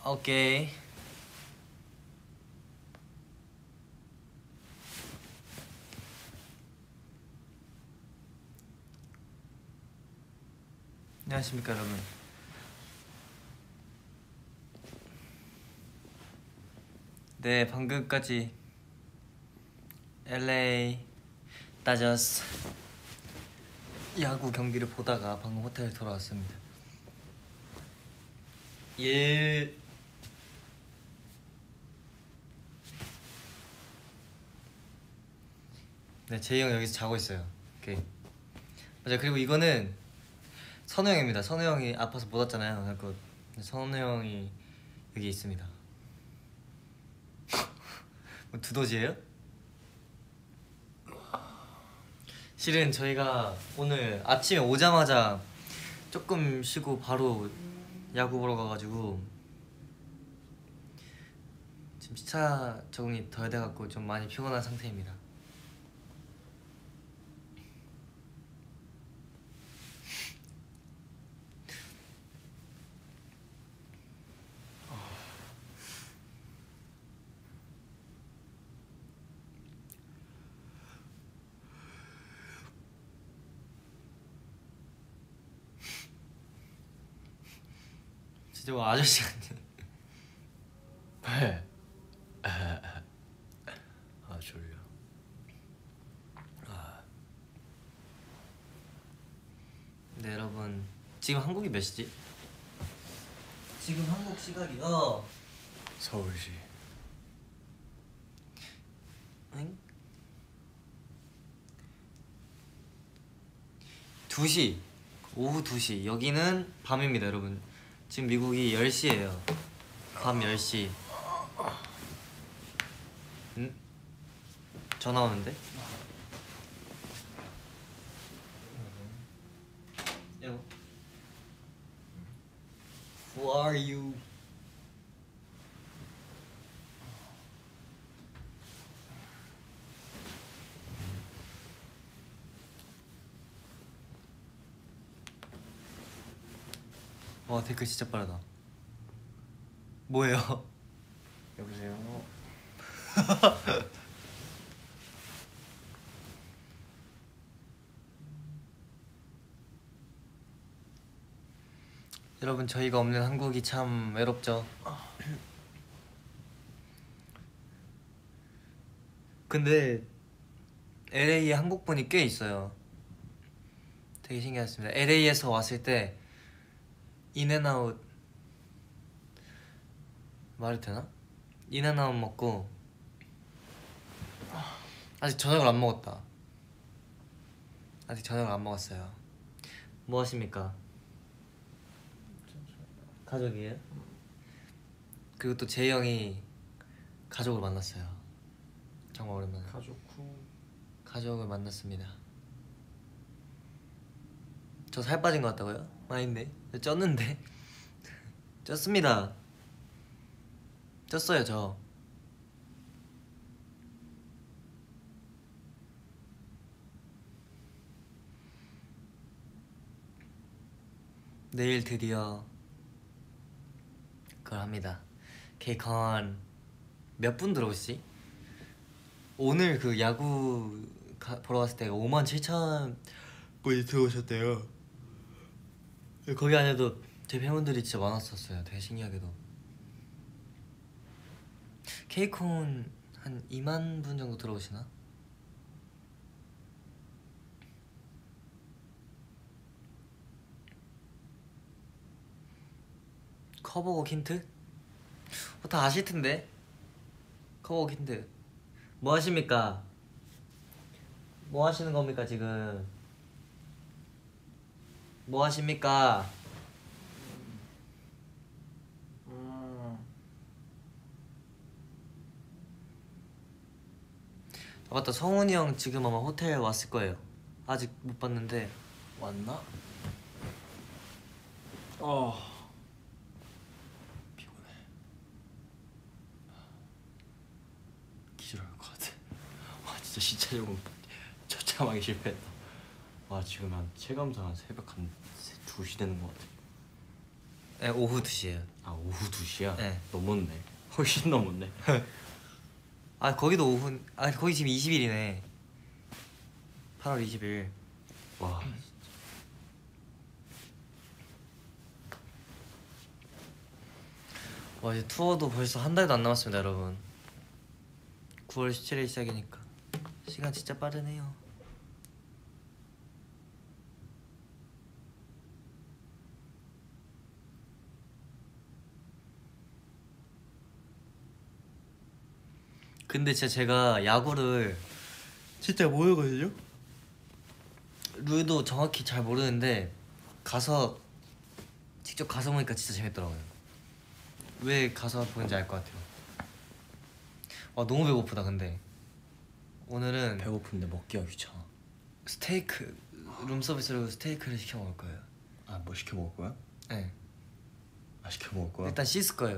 오케이. 안녕하십니까 여러분. 네, 방금까지 LA 다저스 야구 경기를 보다가 방금 호텔에 돌아왔습니다. 예. 네, 제이 형 여기서 자고 있어요. 오케이. 맞아. 그리고 이거는 선우 형입니다. 선우 형이 아파서 못 왔잖아요. 그래서 선우 형이 여기 있습니다. 뭐 두더지예요? 실은 저희가 오늘 아침에 오자마자 조금 쉬고 바로 야구 보러 가가지고 지금 시차 적응이 덜 돼갖고 좀 많이 피곤한 상태입니다. 진짜 뭐 아저씨 같네. 왜? 아 졸려. 네 여러분, 지금 한국이 몇 시지? 지금 한국 시각이 서울시. 응? 2시, 오후 2시. 여기는 밤입니다 여러분. 지금 미국이 10시예요 밤 10시. 응? 전화 오는데? 여보. Who are you? 와, 댓글 진짜 빠르다. 뭐예요? 여보세요. 여러분, 저희가 없는 한국이 참 외롭죠. 근데 LA에 한국분이 꽤 있어요. 되게 신기했습니다. LA에서 왔을 때 인앤아웃 말이 되나? 인앤아웃 먹고 아직 저녁을 안 먹었다. 아직 저녁을 안 먹었어요. 뭐 하십니까? 가족이에요? 그리고 또 제이 형이 가족을 만났어요. 정말 오랜만에 가족을 만났습니다. 저 살 빠진 것 같다고요? 아닌데, 쪘는데. 쪘습니다. 쪘어요 저. 내일 드디어 그걸 합니다. 케이컨. 몇 분 들어오시지? 오늘 그 야구 보러 갔을 때 57,000분이 들어오셨대요. 거기 안에도 제 팬분들이 진짜 많았었어요. 되게 신기하게도. 케이콘 한 2만 분 정도 들어오시나? 커버곡 힌트? 다 아실 텐데. 커버곡 힌트. 뭐 하십니까? 뭐 하시는 겁니까 지금? 뭐 하십니까? 아, 맞다. 성훈이 형 지금 아마 호텔 왔을 거예요. 아직 못 봤는데. 왔나? 피곤해. 기절할 것 같아. 와 진짜 시차 적응 처참하게 실패했다. 와 지금 한 체감상 한 새벽 한 2시 되는 것 같아. 네, 오후 2시에요. 아 오후 2시야? 네. 넘었네. 훨씬 넘었네. 아 거기도 오후. 아 거기 지금 20일이네. 8월 20일. 와. 와 이제 투어도 벌써 한 달도 안 남았습니다 여러분. 9월 17일 시작이니까 시간 진짜 빠르네요. 근데 진짜 제가 야구를 진짜 모르거든요? 룰도 정확히 잘 모르는데 가서 직접 가서 보니까 진짜 재밌더라고요. 왜 가서 보는지 알 것 같아요. 와 너무 배고프다 근데 오늘은 배고픈데 먹기가 귀찮아. 스테이크 룸서비스로 스테이크를 시켜 먹을 거예요. 아 뭐 시켜 먹을 거야? 네. 아 시켜 먹을 거야? 일단 씻을 거예요.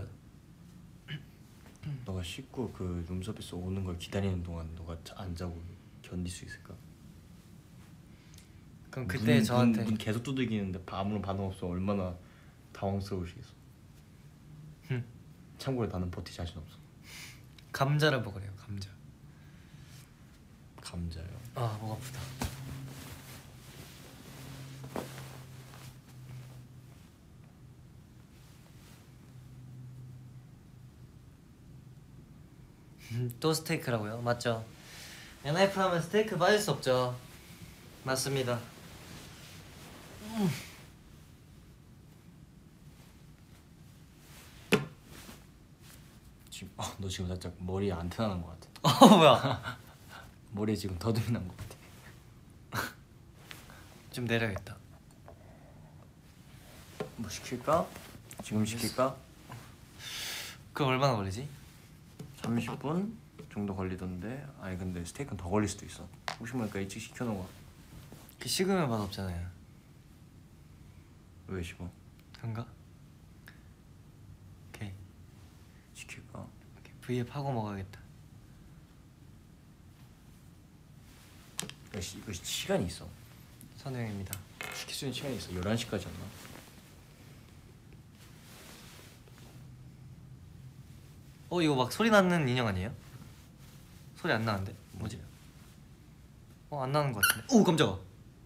너가 씻고 그 룸서비스 오는 걸 기다리는 동안 너가 안 자고 견딜 수 있을까? 그럼 그때 저한테 문 계속 두들기는데 아무런 반응 없어. 얼마나 당황스러우시겠어. 참고로 나는 버틸 자신 없어. 감자를 먹으래요. 감자. 감자요? 아 목 아프다. 또 스테이크라고요? 맞죠? 엔하이프 하면 스테이크 빠질 수 없죠. 맞습니다. 지금 너 지금 살짝 머리에 안테나 난 것 같아. 뭐야? 머리에 지금 더듬이 난 것 같아. 좀 내려야겠다. 뭐 시킬까? 지금 시킬까? 그럼 얼마나 걸리지? 30분 정도 걸리던데. 아니 근데 스테이크는 더 걸릴 수도 있어. 혹시 모르니까 일찍 시켜놓은 거야. 그 식으면 맛 없잖아요. 왜 씹어? 그런가? 오케이. 시킬까? 오케이. V에 파고 먹어야겠다. 이거 시간이 있어. 선우형입니다. 시킬 수 있는 시간이 있어. 11시까지였나? 이거 막 소리 나는 인형 아니에요? 소리 안 나는데? 뭐지? 안 나는 것 같은데? 오 깜짝아.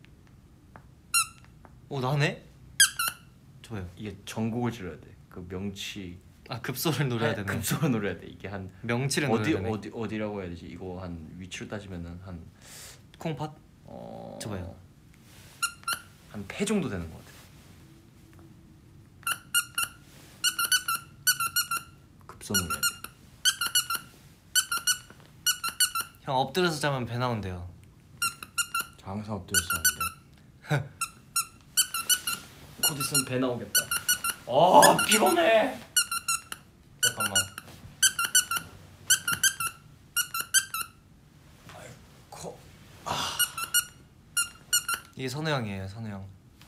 오 나네? 좋아요. 이게 전곡을 질러야 돼. 그 명치. 아 급소를 노려야 되네. 급소로 노려야 돼. 이게 한 명치를 노려야 되네. 어디라고 해야 되지? 이거 한 위치로 따지면은 한 콩팥? 좋아요. 한 패 정도 되는 것 같아. 급소 노려야 돼. 형 엎드려서 자면 배 나온대요. 저 항상 엎드려서 자는데. 곧 있으면 배 나오겠다. 피곤해. 잠깐만. 아이고. 이게 선우 형이에요, 선우 형.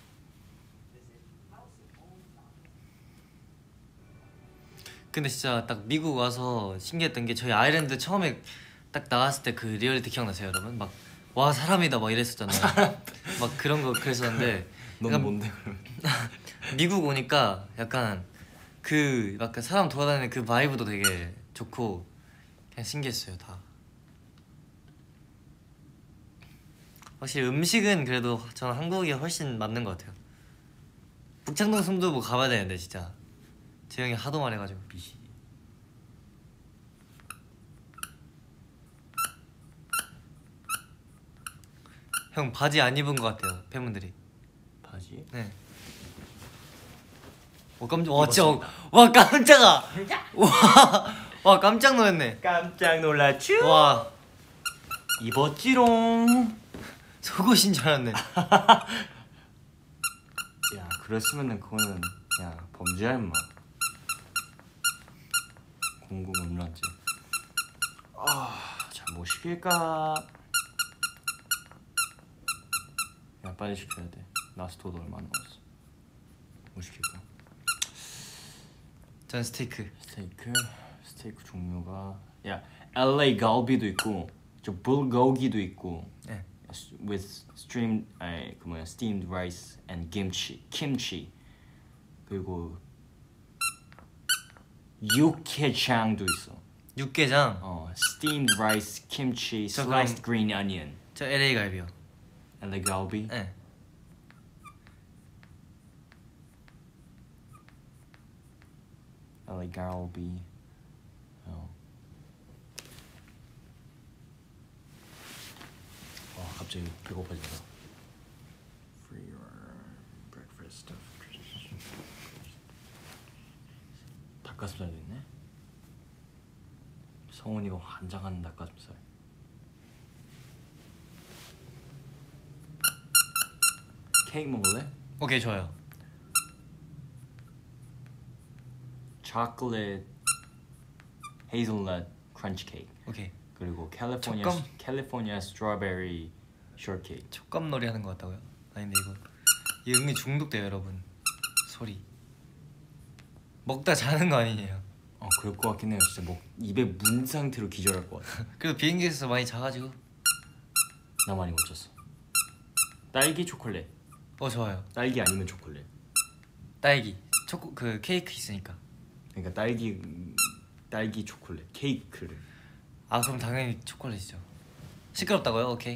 근데 진짜 딱 미국 와서 신기했던 게 저희 아일랜드 처음에 딱 나왔을 때 그 리얼리티 기억나세요, 여러분? 막 와 사람이다 막 이랬었잖아요. 막 그런 거 그랬었는데 넌 뭔데 그럼? 미국 오니까 약간 그 약간 사람 돌아다니는 그 바이브도 되게 좋고 그냥 신기했어요 다. 확실히 음식은 그래도 저는 한국이 훨씬 맞는 것 같아요. 북창동 순두부 가봐야 되는데 진짜 재영이 하도 말해가지고. 미시. 형 바지 안 입은 것 같아요 팬분들이. 바지? 네. 깜짝. 와 진짜. 와 깜짝아. 와 깜짝 놀랐네. 깜짝 놀랐쥬? 와 입었지롱. 속옷인 줄 알았네. 야 그랬으면은 그거는 야 범죄야 임마. 공공음란죄. 자 뭐 시킬까? 야 빨리 시켜야 돼. 라스트오더 얼마 안 남았어. 뭐 시킬까? 전 스테이크. 스테이크 종류가 야 LA 갈비도 있고 저 불고기도 있고. 네. with steamed steamed rice and kimchi 그리고 육개장도 있어. 육개장. steamed rice, kimchi, 저 sliced 그럼- green onion. 저 LA 갈비요. LA 갈비. 네. LA 갈비. 갑자기 배고파진다. For your breakfast of 닭가슴살도 있네. 성훈이가 환장하는 닭가슴살. 케이크 먹을래? 오케이 좋아요. 초콜릿 헤이즐넛 크런치 케이크. 오케이. 그리고 촉감? 캘리포니아 스트로베리 숏케이크. 촉감놀이 하는 것 같다고요? 아닌데 이거 은근 중독돼요 여러분. 소리. 먹다 자는 거 아니에요? 그럴 것 같긴 해요. 진짜 뭐 입에 문 상태로 기절할 것 같아. 그래도 비행기에서 많이 자가지고. 나 많이 못 잤어. 딸기 초콜릿. 좋아요. 딸기 아니면 초콜릿. 딸기. 그 케이크 있으니까. 그러니까 딸기 초콜릿 케이크를. 그럼 당연히 초콜릿이죠. 시끄럽다고요? 오케이.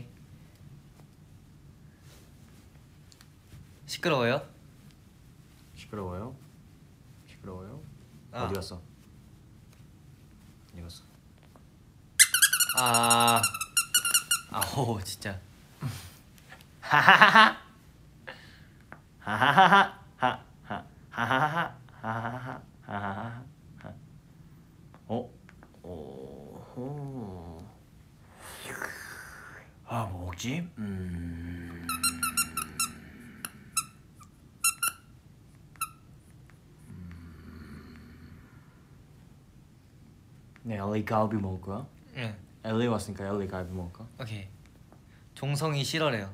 시끄러워요? 시끄러워요? 어디 갔어? 어디 갔어? 오 진짜. 하하하하 하하하하 하하하하 하하하하 하하하하. 뭐 먹지? 네, LA 갈비 먹을 거야? 네. LA 왔으니까 LA 갈비 먹을까? 오케이. 종성이 싫어래요.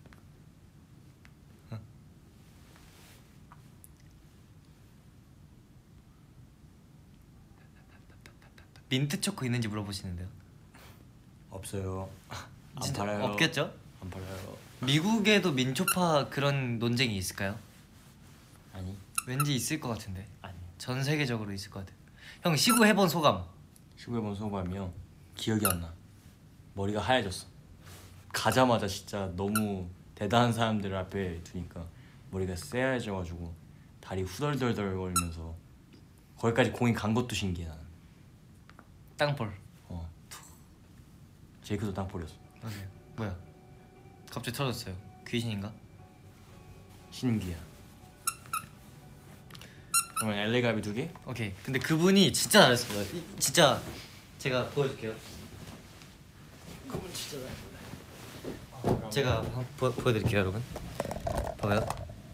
민트 초코 있는지 물어보시는데요. 없어요. 안 진짜 팔아요. 없겠죠? 안 팔아요. 미국에도 민초파 그런 논쟁이 있을까요? 아니. 왠지 있을 것 같은데. 아니. 전 세계적으로 있을 것 같아요. 형 시구해본 소감. 시구해본 소감이요. 기억이 안 나. 머리가 하얘졌어. 가자마자 진짜 너무 대단한 사람들 앞에 두니까 머리가 새하얘져가지고 다리 후덜덜덜 거리면서 거기까지 공이 간 것도 신기해 나는. 땅볼. 제이크도 땅볼이었어. 맞아요. 뭐야? 갑자기 터졌어요. 귀신인가? 신기해. 그러면 LA 갈비 2개? 오케이. 근데 그분이 진짜 잘했어요. 진짜 제가 보여줄게요. 그분 진짜 잘해. 제가 보여드릴게요, 여러분. 봐봐요.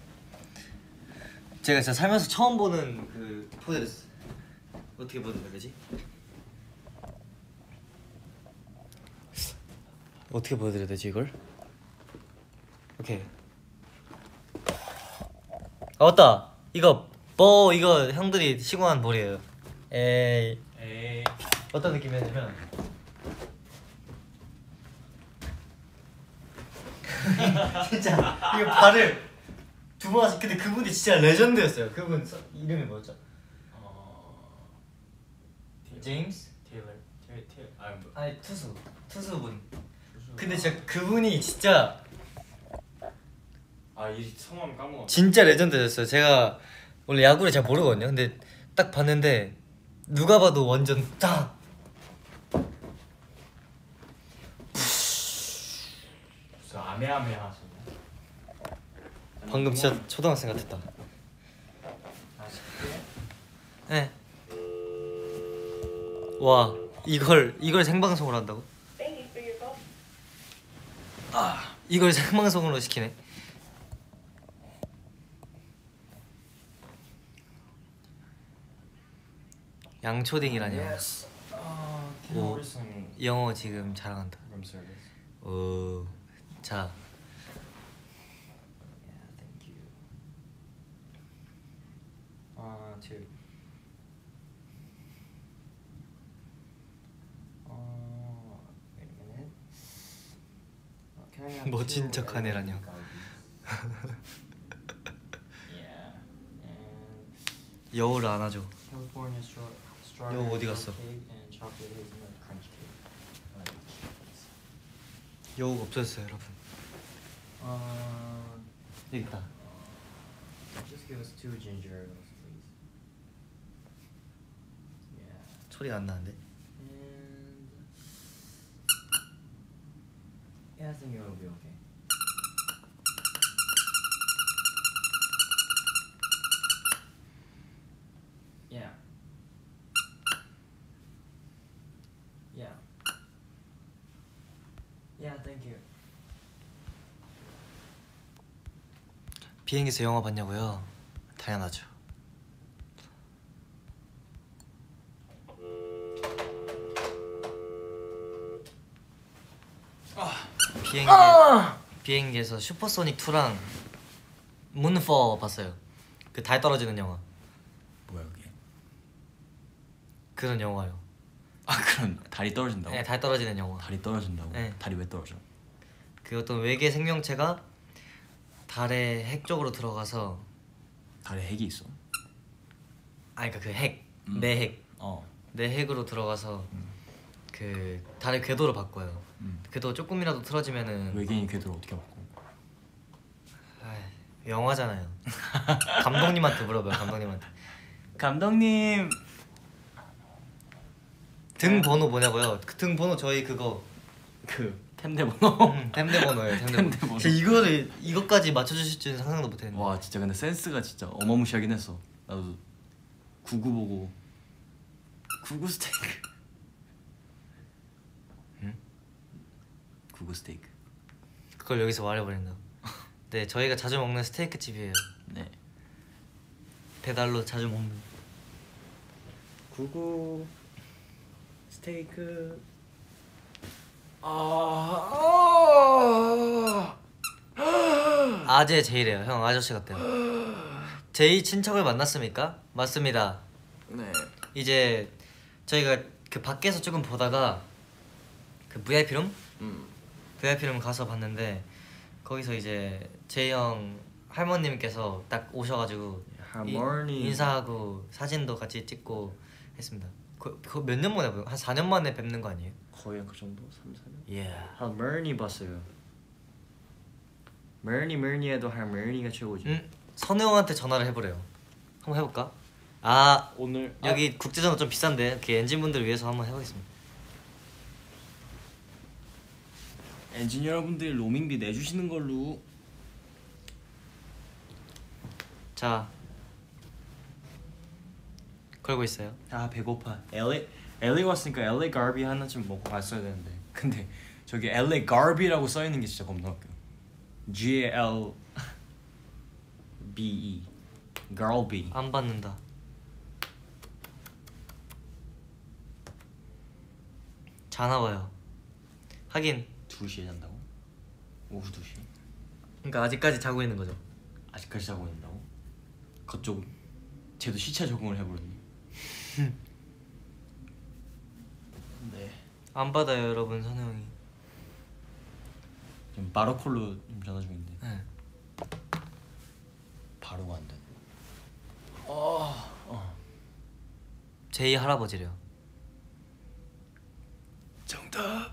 제가 진짜 살면서 처음 보는 그 포즈였어. 어떻게 보여드려야 되지? 어떻게 보여드려야 되지 이걸? 오케이. 맞다. 이거 형들이 시공한 볼이에요. 에이. 어떤 느낌이었냐면 진짜 이거 발을 두 번 하시. 근데 그분이 진짜 레전드였어요. 그분 이름이 뭐였죠? 제임스? 아니 투수분. 근데 진짜 그분이 진짜 이 성함 까먹었어. 진짜 레전드였어요. 제가 원래 야구를 잘 모르거든요. 근데 딱 봤는데 누가 봐도 완전 딱 아메아메 하셨네. 방금 진짜 초등학생 같았다. 네. 와 이걸 생방송으로 한다고? 이걸 생방송으로 시키네. 양초딩이라뇨. 오, 영어 지금 자랑한다. 오, 자. 멋진 척하네라뇨. 여우를 안아줘. California strawberry 여 어디 갔어? cake and chocolate hazelnut crunch cake. 여우가 없어졌어요 여러분. 여기 있다. Just give us 2 ginger ales, please. Yeah. 소리가 안 나는데. And yeah, I think it will be okay. Yeah. Yeah. Yeah, thank you. 비행기에서 영화 봤냐고요? 당연하죠. 비행기에서 슈퍼소닉 2랑 문포 봤어요. 그 달 떨어지는 영화. 뭐야 그게? 그런 영화요. 아 그럼 달이 떨어진다고? 네, 달 떨어지는 영화. 달이 떨어진다고? 네. 달이 왜 떨어져? 그 어떤 외계 생명체가 달의 핵 쪽으로 들어가서 달에 핵이 있어? 아 그러니까 그 핵, 내 핵, 어. 내 핵으로 들어가서 그 달의 궤도를 바꿔요. 궤도 조금이라도 틀어지면은 외계인 궤도를 어떻게 바꿔? 아이, 영화잖아요. 감독님한테 물어봐요. 감독님한테. 감독님. 등 번호 뭐냐고요? 그 등 번호 저희 그거 그 템대 번호. 템대 번호예요. 템대 번호. 템대 번호. 제가 이것까지 맞춰주실 줄은 상상도 못했는데. 와 진짜 근데 센스가 진짜 어마무시하긴 했어. 나도 구구 보고 구구 스테이크. 응? 구구 스테이크. 그걸 여기서 말해버린다. 네, 저희가 자주 먹는 스테이크 집이에요. 네. 배달로 자주 먹는. 구구 스테이크. 아재 제이래요. 형 아저씨 같대요. 제이 친척을 만났습니까? 맞습니다. 네. 이제 저희가 그 밖에서 조금 보다가 그 VIP룸? VIP룸 가서 봤는데 거기서 이제 제이 형 할머님께서 딱 오셔가지고 할머니. 인사하고 사진도 같이 찍고 했습니다. 그거 몇 년 만에 봐요? 한 4년 만에 뵙는 거 아니에요? 거의 그 정도? 3, 4년? 예. 할머니 봤어요. 머니 해도 할머니가 최고지. 선우 형한테 전화를 해보래요. 한번 해볼까? 아 오늘 여기 국제전화 좀 비싼데 그 엔진분들 위해서 한번 해보겠습니다. 엔진 여러분들이 로밍비 내주시는 걸로. 자 걸고 있어요. 아 배고파. LA 왔으니까 LA 갈비 하나쯤 먹고 갔어야 되는데. 근데 저기 LA 갈비라고 써 있는 게 진짜 겁나 웃겨. GALBE 갈비. 안 받는다. 자나 봐요. 하긴 2시에 잔다고? 오후 2시? 그러니까 아직까지 자고 있는 거죠. 아직까지 자고 있는다고? 그쪽 쟤도 시차 적응을 해버렸네. 네. 안 받아요 여러분. 선우 형이. 지금 바로콜로 지금 전화 중인데 네. 바로가 안 돼. 제이 할아버지래요. 정답.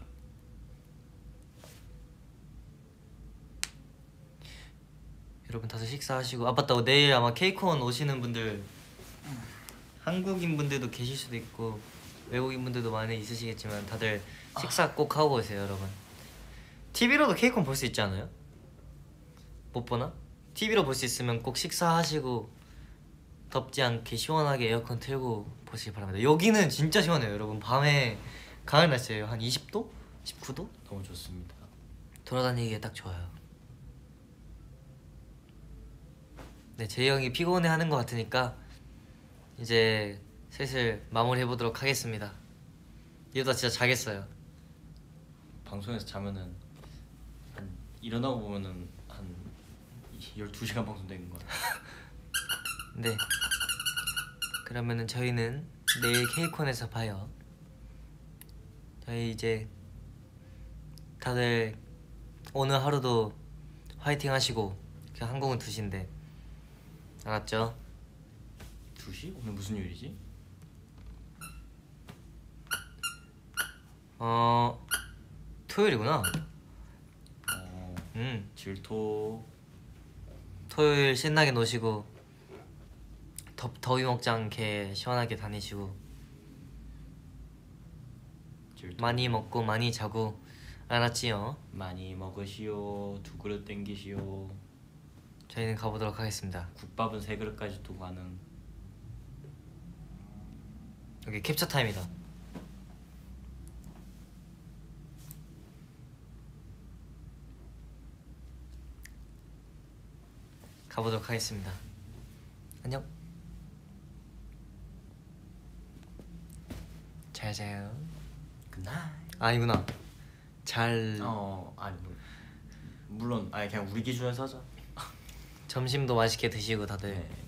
여러분 다들 식사하시고. 아 맞다, 내일 아마 케이콘 오시는 분들 한국인 분들도 계실 수도 있고 외국인 분들도 많이 있으시겠지만 다들 식사 꼭 하고 오세요 여러분. TV로도 케이콘 볼 수 있지 않아요? 못 보나? TV로 볼 수 있으면 꼭 식사하시고 덥지 않게 시원하게 에어컨 틀고 보시기 바랍니다. 여기는 진짜 시원해요 여러분. 밤에 가을 날씨예요. 한 20도? 19도? 너무 좋습니다. 돌아다니기에 딱 좋아요. 네, 제이 형이 피곤해하는 것 같으니까 이제 슬슬 마무리해보도록 하겠습니다. 이러다 진짜 자겠어요. 방송에서 자면은 한 일어나고 보면은 한 12시간 방송 되는 거야. 네, 그러면은 저희는 내일 케이콘에서 봐요. 저희 이제 다들 오늘 하루도 화이팅 하시고. 그냥 한국은 2시인데 알았죠? 2시? 오늘 무슨 요일이지? 토요일이구나. 질토. 토요일 신나게 노시고 더위 먹지 않게 시원하게 다니시고 질토. 많이 먹고 많이 자고. 알았지요? 많이 먹으시오. 2그릇 땡기시오. 저희는 가보도록 하겠습니다. 국밥은 3그릇까지도 가능. 여기 캡처 타임이다. 가보도록 하겠습니다. 안녕. 잘 자요. 굿나잇. 아니구나. 잘. 아니 물론 아니 그냥 우리 기준에서 하자. 점심도 맛있게 드시고 다들. 네.